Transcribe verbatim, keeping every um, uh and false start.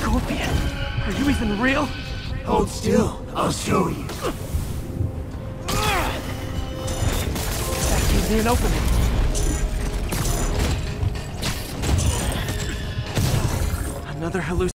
Scorpion, are you even real? Hold still, I'll show you. That gives me an opening. Another hallucination.